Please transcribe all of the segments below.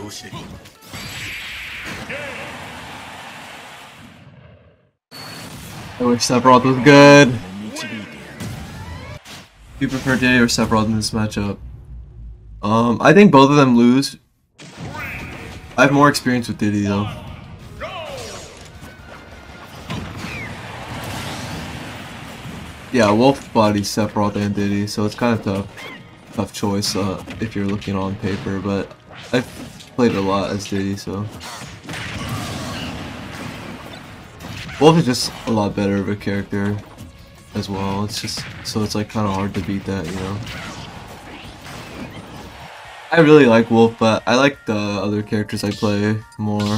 I wish Sephiroth was good. Do you prefer Diddy or Sephiroth in this matchup? I think both of them lose. I have more experience with Diddy though. Yeah, Wolf bodies Sephiroth and Diddy, so it's kind of tough choice if you're looking on paper, but I've played a lot as Diddy, so. Wolf is just a lot better of a character as well. It's just, so it's like kind of hard to beat that, you know. I really like Wolf, but I like the other characters I play more.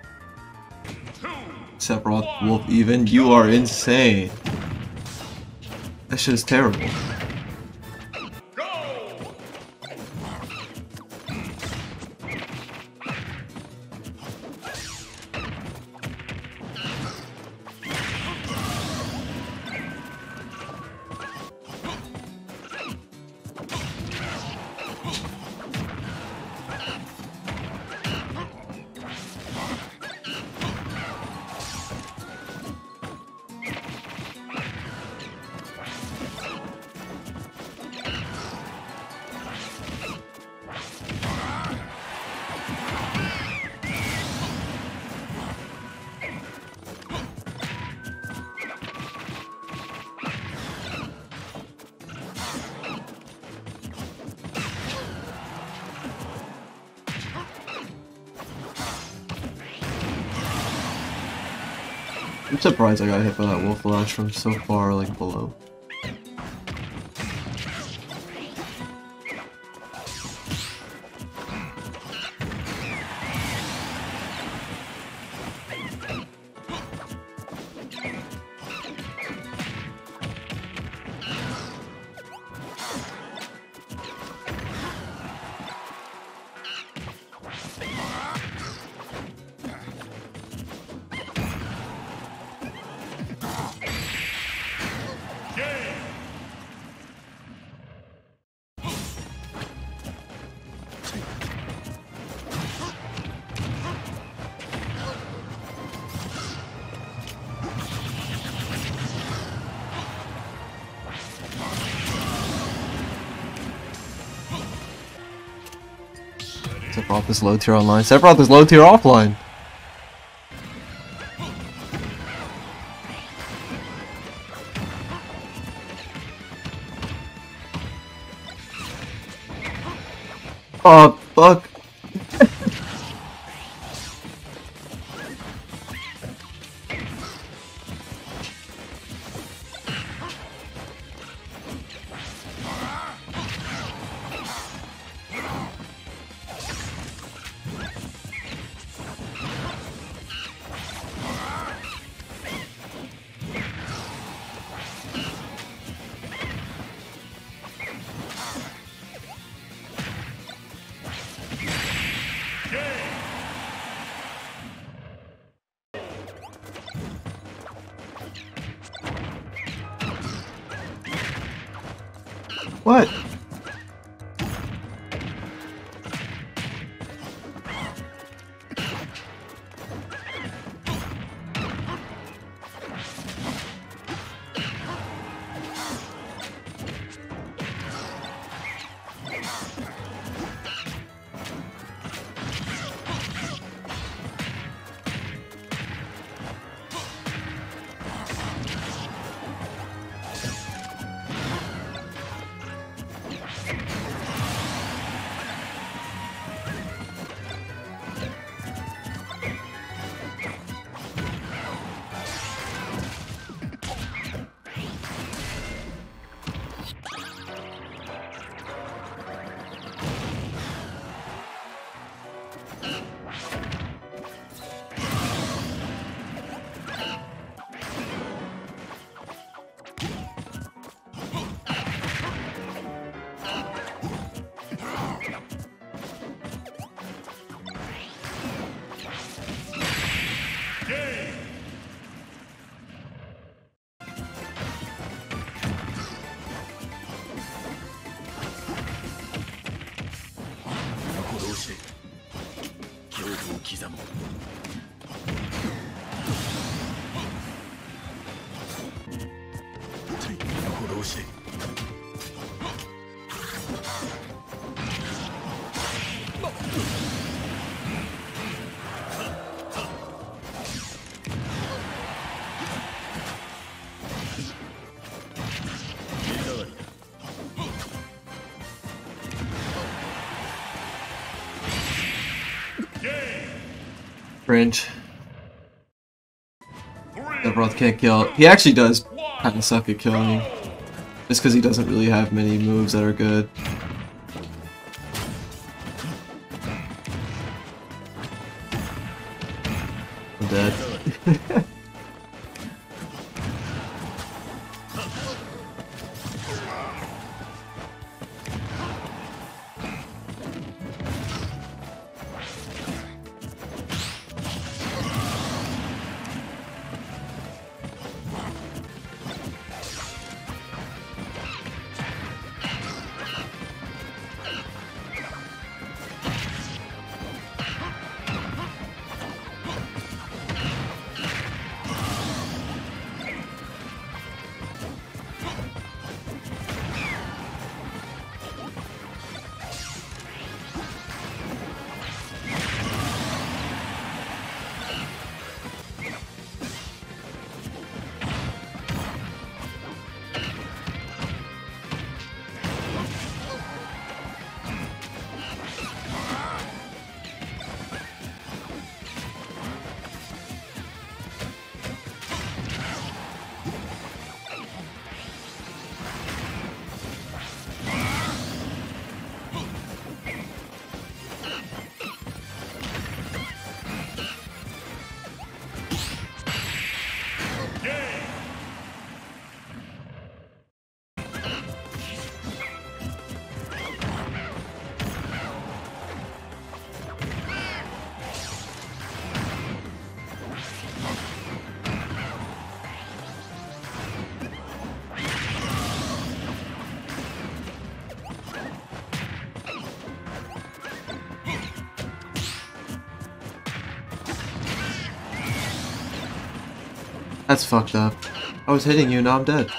Sephiroth, Wolf even. You are insane. That shit is terrible. I'm surprised I got hit by that Wolf Lash from so far, like, below. Sephiroth is low tier online. Sephiroth is low tier offline. Oh, fuck. What? Cringe. Sephiroth can't kill. He actually does kind of suck at killing. Just because he doesn't really have many moves that are good. I'm dead. That's fucked up. I was hitting you, now I'm dead.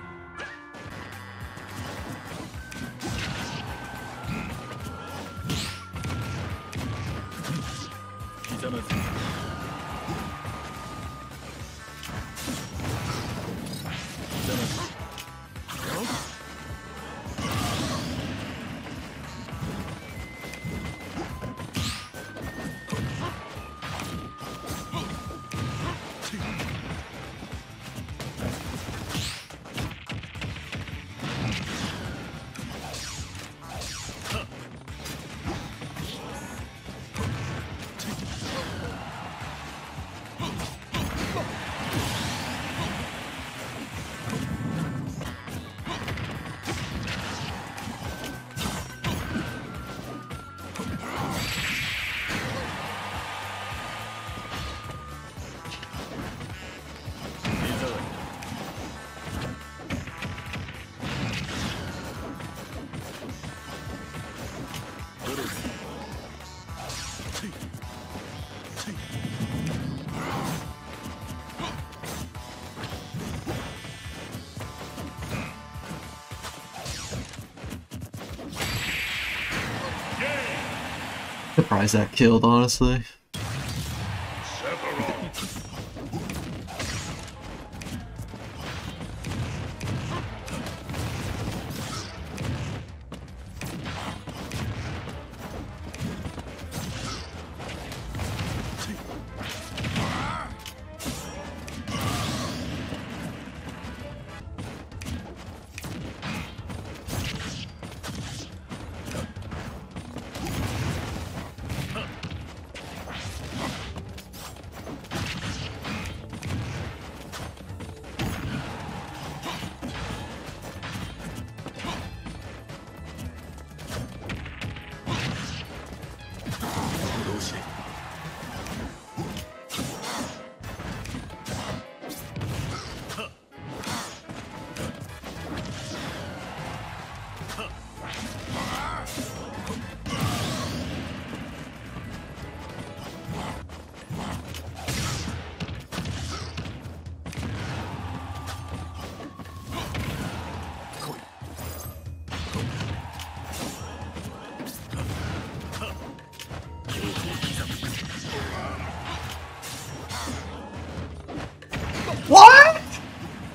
Surprised that killed, honestly.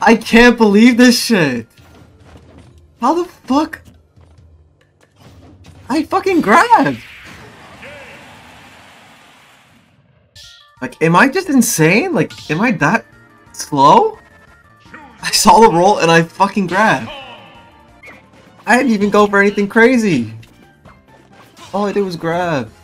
I can't believe this shit! How the fuck? I fucking grabbed! Like, am I just insane? Like, am I that slow? I saw the roll and I fucking grabbed. I didn't even go for anything crazy. All I did was grab.